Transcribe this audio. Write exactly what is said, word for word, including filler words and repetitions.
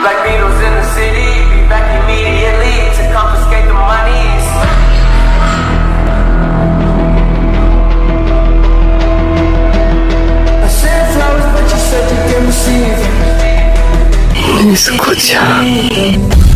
like Beatles in the city. Be back immediately to confiscate the monies. I sent flowers, but you said you didn't receive them. Не скучай.